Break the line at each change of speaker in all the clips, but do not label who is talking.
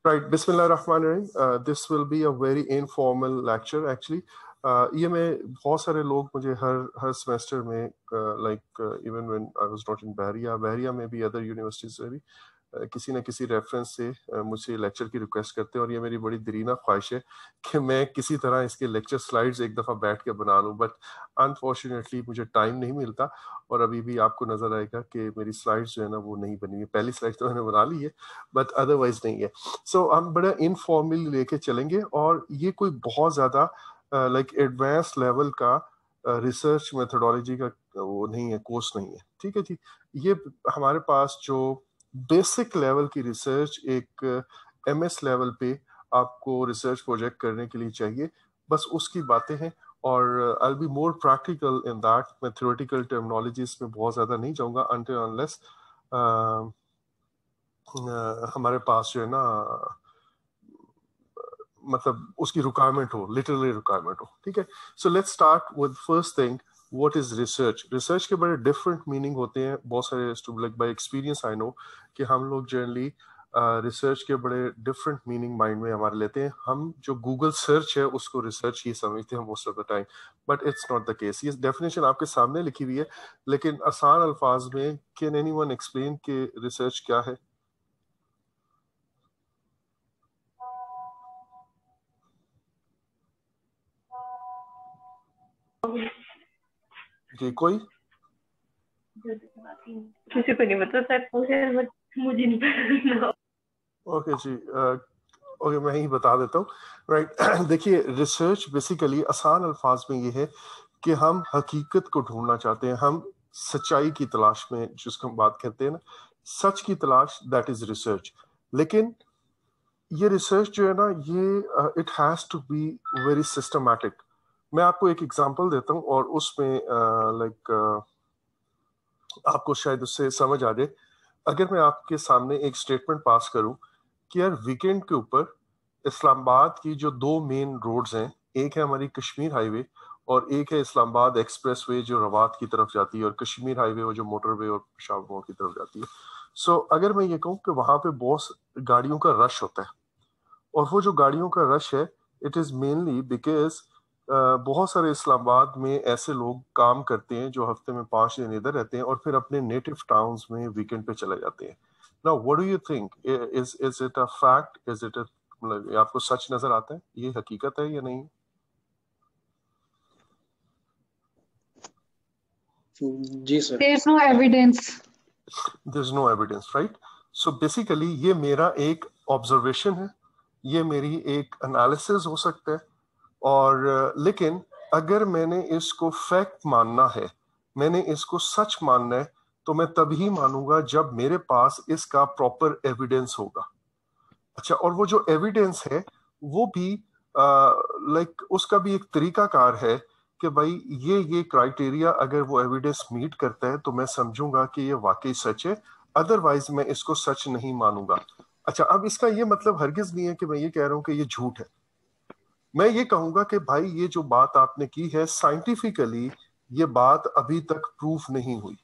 Right, Bismillahirrahmanirrahim. This will be a very informal lecture actually. یہ میں بہت سارے لوگ مجھے ہر سیمسٹر میں like even when I was not in Bahria میں بھی ادر یونیورسٹیز میں بھی کسی نہ کسی ریفرنس سے مجھ سے لیکچر کی ریکویسٹ کرتے ہیں، اور یہ میری بڑی دیرینہ خواہش ہے کہ میں کسی طرح اس کے لیکچر سلائڈز ایک دفعہ بیٹھ کے بنا لوں، بٹ انفارچونیٹلی مجھے ٹائم نہیں ملتا، اور ابھی بھی آپ کو نظر آئے گا کہ میری سلائڈز جو ہے نا وہ نہیں بنی ہوئی. پہلی سلائڈ تو میں نے بنا لی ہے بٹ ادروائز نہیں ہے. سو ہم بڑا انفارملی لے کے چلیں گے، اور یہ کوئی بہت زیادہ لائک ایڈوانس لیول کا ریسرچ میتھڈالوجی کا وہ نہیں ہے، کورس نہیں ہے. ٹھیک ہے جی، یہ ہمارے پاس جو بیسک لیول کی ریسرچ ایک ایم ایس لیول پہ آپ کو ریسرچ پروجیکٹ کرنے کے لیے چاہیے، بس اس کی باتیں ہیں. اور I'll be more practical in that. میں theoretical terminologies میں بہت زیادہ نہیں جاؤں گا until unless ہمارے پاس جو ہے نا مطلب اس کی ریکوائرمنٹ ہو، لٹرلی ریکوائرمنٹ ہو. ٹھیک ہے، so let's start with first thing, what is research. Research کے بڑے ڈفرینٹ میننگ ہوتے ہیں. بہت سارے like by experience I know کہ ہم لوگ جنرلی ریسرچ کے بڑے ڈفرینٹ میننگ مائنڈ میں ہمارے لیتے ہیں. ہم جو گوگل سرچ ہے اس کو ریسرچ ہی سمجھتے ہیں most of the time, but it's not the case. یہ ڈیفینیشن آپ کے سامنے لکھی ہوئی ہے، لیکن آسان الفاظ میں کین اینی ون ایکسپلین کہ ریسرچ کیا ہے؟ جی کوئی
کسی کو نہیں پتا، مجھے نہیں پتا.
اوکے جی، اوکے میں ہی بتا دیتا ہوں. رائٹ، دیکھیے ریسرچ بیسیکلی آسان الفاظ میں یہ ہے کہ ہم حقیقت کو ڈھونڈنا چاہتے ہیں، ہم سچائی کی تلاش میں جس کو ہم بات کرتے ہیں نا، سچ کی تلاش، دیٹ از ریسرچ. لیکن یہ ریسرچ جو ہے نا یہ it has to be very systematic. میں آپ کو ایک ایگزامپل دیتا ہوں اور اس میں لائک آپ کو شاید اس سے سمجھ آ جائے. اگر میں آپ کے سامنے ایک اسٹیٹمنٹ پاس کروں کہ یار ویکینڈ کے اوپر اسلام آباد کی جو دو مین روڈز ہیں، ایک ہے ہماری کشمیر ہائی وے اور ایک ہے اسلام آباد ایکسپریس وے جو روات کی طرف جاتی ہے، اور کشمیر ہائی وے وہ جو موٹر وے اور پشاور موڑ کی طرف جاتی ہے. سو اگر میں یہ کہوں کہ وہاں پہ بہت گاڑیوں کا رش ہوتا ہے، اور وہ جو گاڑیوں کا رش ہے اٹ از مینلی بیکاز بہت سارے اسلام آباد میں ایسے لوگ کام کرتے ہیں جو ہفتے میں 5 دن ادھر رہتے ہیں اور پھر اپنے نیٹو ٹاؤنز میں ویکینڈ پہ چلے جاتے ہیں. نا what do you think, is it a fact, is it a, آپ کو سچ نظر آتا ہے، یہ حقیقت ہے یا نہیں؟
جی سر.
There is no evidence.
There is no evidence, right? So basically یہ میرا ایک آبزرویشن ہے، یہ میری ایک انالیسز ہو سکتا ہے، اور لیکن اگر میں نے اس کو فیکٹ ماننا ہے، میں نے اس کو سچ ماننا ہے، تو میں تبھی مانوں گا جب میرے پاس اس کا پراپر ایویڈینس ہوگا. اچھا، اور وہ جو ایویڈینس ہے وہ بھی لائک اس کا بھی ایک طریقہ کار ہے کہ بھائی یہ کرائٹیریا اگر وہ ایویڈینس میٹ کرتا ہے تو میں سمجھوں گا کہ یہ واقعی سچ ہے، ادروائز میں اس کو سچ نہیں مانوں گا. اچھا، اب اس کا یہ مطلب ہرگز نہیں ہے کہ میں یہ کہہ رہا ہوں کہ یہ جھوٹ ہے. میں یہ کہوں گا کہ بھائی یہ جو بات آپ نے کی ہے سائنٹیفیکلی یہ بات ابھی تک پروف نہیں ہوئی،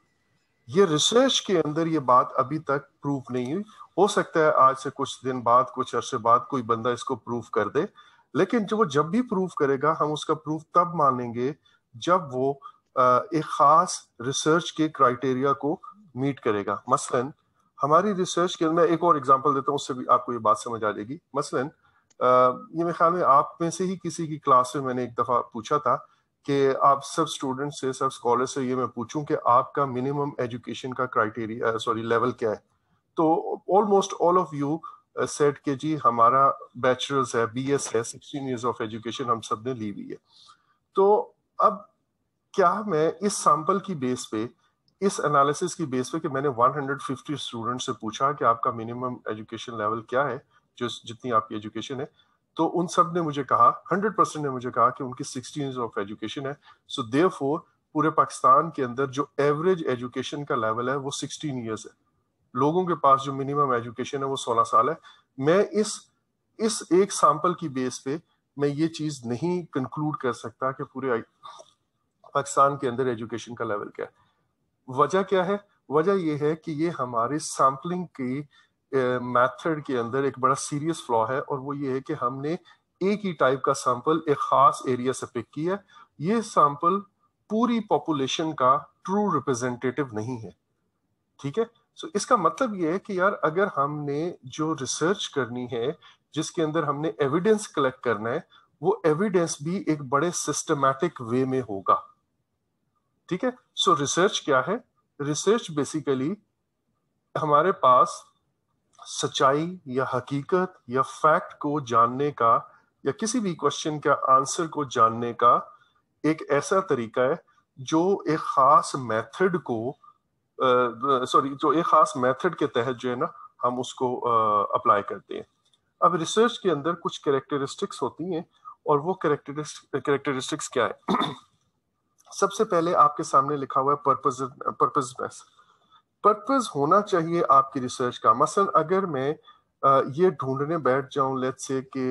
یہ ریسرچ کے اندر یہ بات ابھی تک پروف نہیں ہوئی. ہو سکتا ہے آج سے کچھ دن بعد، کچھ عرصے بعد کوئی بندہ اس کو پروف کر دے، لیکن جب بھی پروف کرے گا ہم اس کا پروف تب مانیں گے جب وہ ایک خاص ریسرچ کے کرائٹیریا کو میٹ کرے گا. مثلا ہماری ریسرچ کے میں ایک اور ایگزامپل دیتا ہوں، اس سے بھی آپ کو یہ بات سمجھ آ جائے گی. مثلا یہ میرے خیال میں آپ میں سے ہی کسی کی کلاس میں نے ایک دفعہ پوچھا تھا کہ آپ سب اسٹوڈنٹ سے، سب اسکالر سے یہ میں پوچھوں کہ آپ کا منیمم ایجوکیشن کا کرائٹیریا لیول کیا ہے، تو almost all of you said کہ جی ہمارا بیچلرز ہے، بی ایس ہے، 16 ایئرز آف ایجوکیشن ہم سب نے لی ہوئی ہے. تو اب کیا میں اس سیمپل کی بیس پہ، اس انالیسس کی بیس پہ کہ میں نے 150 اسٹوڈنٹ سے پوچھا کہ آپ کا منیمم ایجوکیشن لیول کیا ہے، جتنی آپ کی ایجوکیشن ہے، تو ان سب نے مجھے کہا، 100% نے مجھے کہا کہ ان کی 16 ایئرز آف ایجوکیشن ہے. سو دیئرفور پورے پاکستان کے اندر جو ایوریج ایجوکیشن کا لیول ہے وہ 16 ایئرز ہے. لوگوں کے پاس جو منیمم ایجوکیشن ہے وہ 16 سال ہے. میں اس ایک سیمپل کی بیس پہ میں یہ چیز نہیں کنکلوڈ کر سکتا کہ پورے پاکستان کے اندر ایجوکیشن کا لیول کیا ہے. وجہ کیا ہے؟ وجہ یہ ہے کہ یہ ہمارے سیمپلنگ کی میتھڈ کے اندر ایک بڑا سیریس فلا ہے، اور وہ یہ ہے کہ ہم نے ایک ہی ٹائپ کا سیمپل ایک خاص ایریا سے پک کیا. یہ سیمپل پوری پاپولیشن کا ٹرو ریپرزینٹیٹیو نہیں ہے. ٹھیک ہے، سو اس کا مطلب یہ ہے کہ یار اگر ہم نے جو ریسرچ کرنی ہے جس کے اندر ہم نے ایویڈنس کلیکٹ کرنا ہے، وہ ایویڈنس بھی ایک بڑے سسٹمیٹک وے میں ہوگا. ٹھیک ہے، سو ریسرچ کیا ہے؟ ریسرچ بیسیکلی ہمارے پاس سچائی یا حقیقت یا فیکٹ کو جاننے کا یا کسی بھی کوشچن کا آنسر کو جاننے کا ایک ایسا طریقہ ہے جو ایک خاص میتھڈ کو جو ایک خاص میتھڈ کے تحت جو ہے نا ہم اس کو اپلائی کرتے ہیں. اب ریسرچ کے اندر کچھ کریکٹرسٹکس ہوتی ہیں، اور وہ کریکٹرسٹکس کیا ہے؟ سب سے پہلے آپ کے سامنے لکھا ہوا ہے پرپز. پرپز ہونا چاہیے آپ کی ریسرچ کا. مثلا اگر میں یہ ڈھونڈنے بیٹھ جاؤں لیٹس سے کہ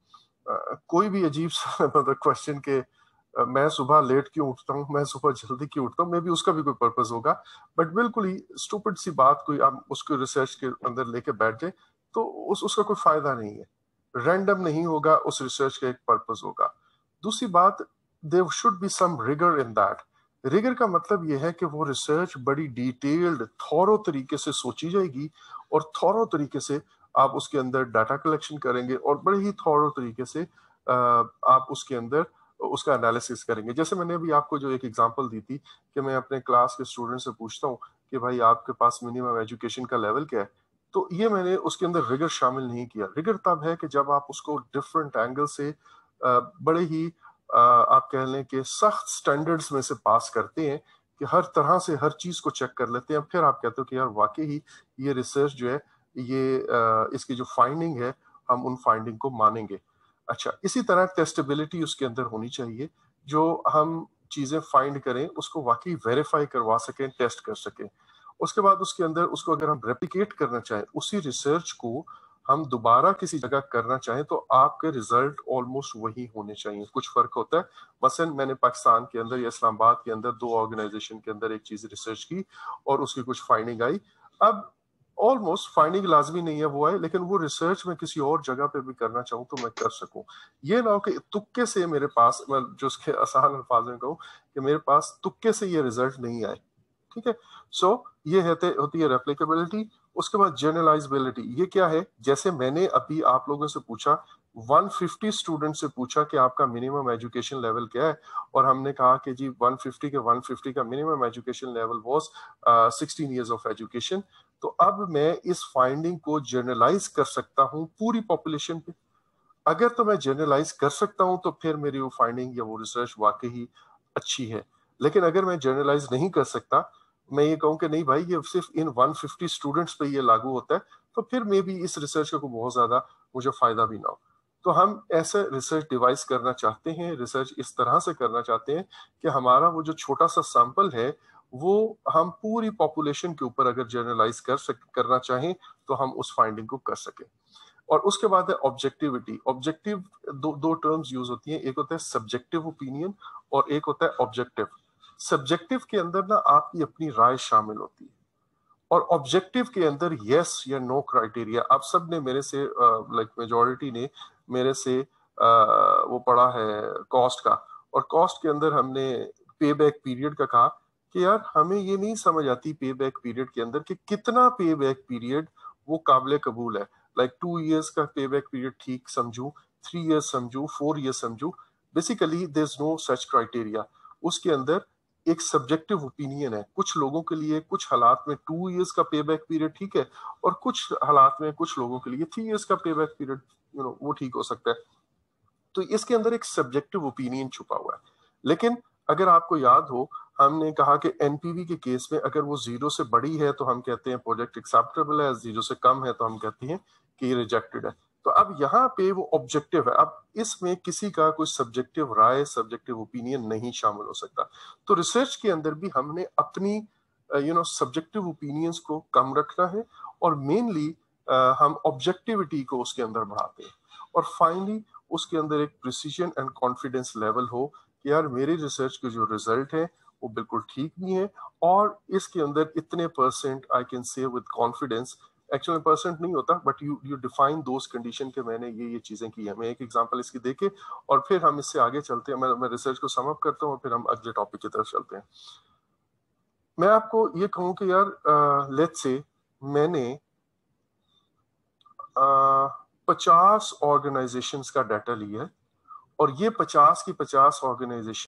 کوئی بھی عجیب سا مطلب کوشچن کہ میں صبح لیٹ کیوں اٹھتا ہوں، میں صبح جلدی کیوں اٹھتا ہوں، میں بھی اس کا بھی کوئی پرپز ہوگا، بٹ بالکل ہی اسٹوپڈ سی بات کوئی آپ اس کو ریسرچ کے اندر لے کے بیٹھ جائے تو اس کا کوئی فائدہ نہیں ہے. رینڈم نہیں ہوگا، اس ریسرچ کا ایک پرپز ہوگا. دوسری بات، there should be some rigor in that. ریگر کا مطلب یہ ہے کہ وہ ریسرچ بڑی ڈیٹیلڈ تھورو طریقے سے سوچی جائے گی، اور تھورو طریقے سے آپ اس کے اندر ڈاٹا کلیکشن کریں گے، اور بڑے ہی تھورو طریقے سے آپ اس کے اندر اس کا انالیسس کریں گے. جیسے میں نے ابھی آپ کو جو ایک ایگزامپل دی تھی کہ میں اپنے کلاس کے اسٹوڈنٹ سے پوچھتا ہوں کہ بھائی آپ کے پاس منیمم ایجوکیشن کا لیول کیا ہے، تو یہ میں نے اس کے اندر ریگر شامل نہیں کیا. ریگر تب ہے کہ جب آپ اس کو ڈفرینٹ اینگل سے بڑے ہی آپ کہہ لیں کہ سخت سٹینڈرڈز میں سے پاس کرتے ہیں، کہ ہر طرح سے ہر چیز کو چیک کر لیتے ہیں، پھر آپ کہتے ہو کہ یار واقعی ہی یہ ریسرچ جو ہے یہ اس کی جو فائنڈنگ ہے ہم ان فائنڈنگ کو مانیں گے. اچھا، اسی طرح ٹیسٹیبلٹی اس کے اندر ہونی چاہیے، جو ہم چیزیں فائنڈ کریں اس کو واقعی ویریفائی کروا سکیں، ٹیسٹ کر سکیں. اس کے بعد اس کے اندر اس کو اگر ہم ریپلیکیٹ کرنا چاہیں، اسی ریسرچ کو ہم دوبارہ کسی جگہ کرنا چاہیں، تو آپ کے ریزلٹ آلموسٹ وہی ہونے چاہیے. کچھ فرق ہوتا ہے. مثلا میں نے پاکستان کے اندر یا اسلام آباد کے اندر 2 آرگنائزیشن کے اندر ایک چیز ریسرچ کی اور اس کی کچھ فائنڈنگ آئی. اب آلموسٹ فائنڈنگ لازمی نہیں ہے وہ آئے، لیکن وہ ریسرچ میں کسی اور جگہ پہ بھی کرنا چاہوں تو میں کر سکوں. یہ نہ ہو کہ تکے سے میرے پاس، میں جو اس کے آسان الفاظ میں کہوں کہ میرے پاس تکے سے یہ ریزلٹ نہیں آئے. ٹھیک ہے، سو یہ ہوتی ہے ریپلیکیبلٹی. اس کے بعد جنرلائزبلٹی. یہ کیا ہے؟ جیسے میں نے ابھی آپ لوگوں سے پوچھا 150 اسٹوڈنٹ سے پوچھا کہ آپ کا منیمم ایجوکیشن لیول کیا ہے، اور ہم نے کہا کہ جی 150 کا minimum education level was 16 years of education. تو اب میں اس فائنڈنگ کو جنرلائز کر سکتا ہوں پوری پاپولیشن پہ. اگر تو میں جنرلائز کر سکتا ہوں تو پھر میری وہ فائنڈنگ یا وہ ریسرچ واقعی اچھی ہے. لیکن اگر میں جنرلائز نہیں کر سکتا، میں یہ کہوں کہ نہیں بھائی یہ صرف ان 150 اسٹوڈنٹس پہ یہ لاگو ہوتا ہے، تو پھر میں بھی اس ریسرچ کا کوئی بہت زیادہ مجھے فائدہ بھی نہ ہو. تو ہم ایسے ریسرچ ڈیوائس کرنا چاہتے ہیں، ریسرچ اس طرح سے کرنا چاہتے ہیں کہ ہمارا وہ جو چھوٹا سا سیمپل ہے وہ ہم پوری پاپولیشن کے اوپر اگر جنرلائز کرنا چاہیں تو ہم اس فائنڈنگ کو کر سکیں. اور اس کے بعد ہے آبجیکٹیوٹی. آبجیکٹیو دو ٹرمز یوز ہوتی ہیں، ایک ہوتا ہے سبجیکٹیو اوپینین اور ایک ہوتا ہے آبجیکٹیو. سبجیکٹیو کے اندر نا آپ کی اپنی رائے شامل ہوتی ہے، اور آبجیکٹیو کے اندر یس یا نو کرائٹیریا. آپ سب نے میرے سے لائک میجورٹی نے میرے سے وہ پڑھا ہے کاسٹ کا، اور کاسٹ کے اندر ہم نے پے بیک پیریڈ کا کہا کہ یار ہمیں یہ نہیں سمجھ آتی پے بیک پیریڈ کے اندر کہ کتنا پے بیک پیریڈ وہ قابل قبول ہے. لائک 2 ایئرس کا پے بیک پیریڈ ٹھیک سمجھوں، 3 ایئرس سمجھوں، 4 ایئرس سمجھوں. Basically there is no such criteria. اس کے اندر ایک سبجیکٹیو اوپینین ہے. کچھ لوگوں کے لیے کچھ حالات میں 2 ایئرس کا پے بیک پیریڈ ٹھیک ہے، اور کچھ حالات میں کچھ لوگوں کے لیے 3 ایئرس کا پے بیک پیریڈ وہ ٹھیک ہو سکتا ہے. تو اس کے اندر ایک سبجیکٹیو اوپینین چھپا ہوا ہے. لیکن اگر آپ کو یاد ہو، ہم نے کہا کہ این پی وی کے کیس میں اگر وہ 0 سے بڑی ہے تو ہم کہتے ہیں پروجیکٹ ایکسیپٹیبل ہے، 0 سے کم ہے تو ہم کہتے ہیں کہ یہ ریجیکٹڈ ہے. تو اب یہاں پہ وہ آبجیکٹیو ہے. اب اس میں کسی کا کوئی سبجیکٹیو رائے، سبجیکٹیو اوپینین نہیں شامل ہو سکتا. تو ریسرچ کے اندر بھی ہم نے اپنی سبجیکٹیو اوپینینز کو کم رکھنا ہے، اور مینلی ہم آبجیکٹیوٹی کو اس کے اندر بڑھاتے ہیں. اور فائنلی اس کے اندر ایک پریسیجن اینڈ کانفیڈنس لیول ہو کہ یار میری ریسرچ کے جو ریزلٹ ہے وہ بالکل ٹھیک بھی ہیں، اور اس کے اندر اتنے % I can say with confidence actual percent نہیں ہوتا, but you define those condition کہ میں نے یہ چیزیں کی ہیں. میں ایک ایگزامپل اس کی دے کے اور پھر ہم اس سے آگے چلتے ہیں. میں ریسرچ کو سم اپ کرتا ہوں اور پھر ہم اگلے ٹاپک کی طرف چلتے ہیں. میں آپ کو یہ کہوں کہ یار لیٹس سے میں نے 50 آرگنائزیشنز کا ڈیٹا لیا ہے, اور یہ 50 کی 50 آرگنائزیشن